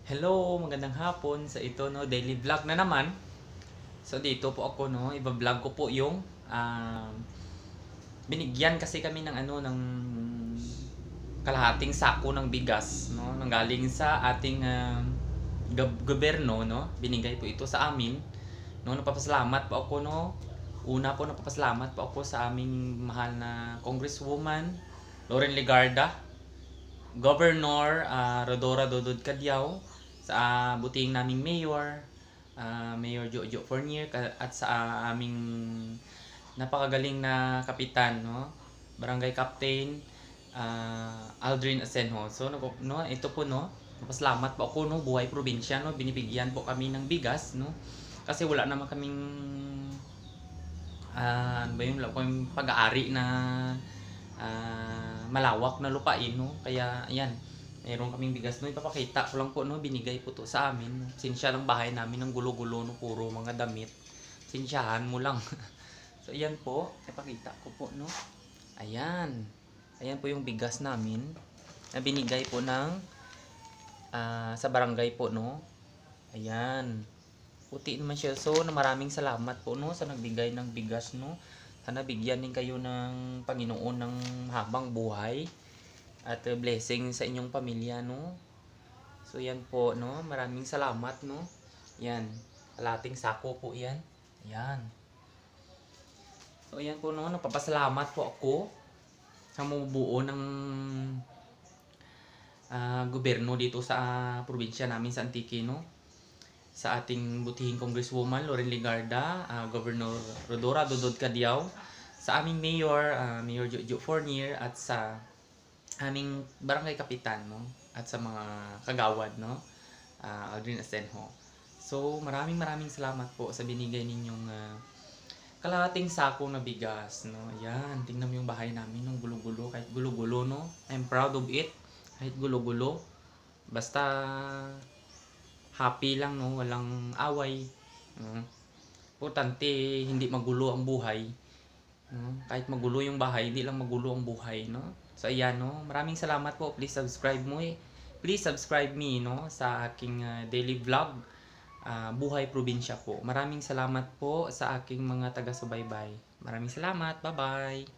Hello, magandang hapon sa ito no, daily vlog na naman. So dito po ako no, iba-vlog ko po yung binigyan kasi kami ng kalahating sako ng bigas no, nanggaling sa ating gobyerno no. Binigay po ito sa amin. No, napapasalamat po ako no. Una po napapasalamat po ako sa aming mahal na Congresswoman Loren Legarda, Governor Rodora Dodod Cadiao, sa buting naming mayor, Mayor Jojo Fournier, at sa aming napakagaling na kapitan, no? Barangay Captain Aldrin Asenjo. So no, ito po no, pasalamat po ako no, buhay probinsya no, binibigyan po kami ng bigas no. Kasi wala naman kaming ano ba yun, wala kaming pag-aari na malawak na lupain no. Kaya ayan, meron kaming bigas no, ipapakita ko lang po no, binigay po to sa amin. Sinsya ng bahay namin ng gulo-gulo no, puro mga damit. Sinsyahan mo lang. So ayan po, ipakita ko po no. Ayan. Ayan po yung bigas namin na binigay po ng sa barangay po no. Ayan. Puti naman siya. So maraming salamat po no sa nagbigay ng bigas no. Sana bigyan din kayo ng Panginoon ng habang buhay at blessing sa inyong pamilya no. So yan po no, maraming salamat no. Yan, kalating sako po yan. Yan. So yan po no, napapasalamat po ako sa bumubuo ng gobyerno dito sa probinsya namin sa Antique no. Sa ating butihing Congresswoman Loren Legarda, Governor Rodora Dodod Cadiao, sa aming Mayor, Mayor Jojo Fournier, at sa aming barangay kapitan no, at sa mga kagawad no, Aldrin Asenjo. So maraming salamat po sa binigay ninyong kalahating sako na bigas no. Ayan, tingnan mo yung bahay namin ng gulo-gulo, kahit gulo-gulo no. I'm proud of it. Kahit gulo-gulo, basta happy lang no, walang away. Importante hindi magulo ang buhay. Kahit magulo yung bahay, hindi lang magulo ang buhay no. So ayan no, maraming salamat po. Please subscribe mo Please subscribe me no sa aking daily vlog, Buhay Probinsya po. Maraming salamat po sa aking mga taga-subaybay. Maraming salamat. Bye-bye.